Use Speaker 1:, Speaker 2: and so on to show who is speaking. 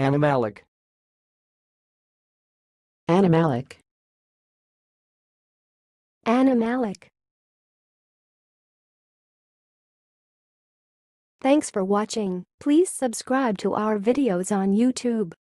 Speaker 1: animalic,
Speaker 2: animalic,
Speaker 3: animalic. Thanks for watching. Please subscribe to our videos on YouTube.